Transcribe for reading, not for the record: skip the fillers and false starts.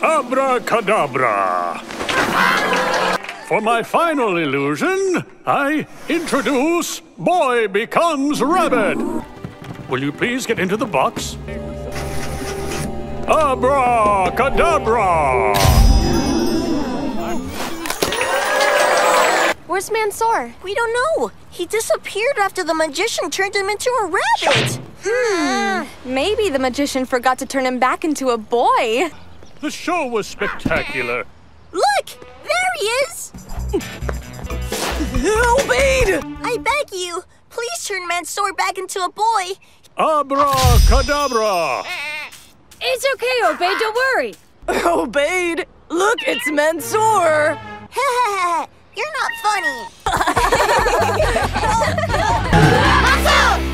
Abracadabra! For my final illusion, I introduce Boy Becomes Rabbit. Will you please get into the box? Abracadabra! Where's Mansour? We don't know. He disappeared after the magician turned him into a rabbit. Maybe the magician forgot to turn him back into a boy. The show was spectacular. Look! There he is! Obeid! I beg you, please turn Mansour back into a boy. Abracadabra! It's okay, Obeid, don't worry. Obeid! Look, it's Mansour! You're not funny. Mansour!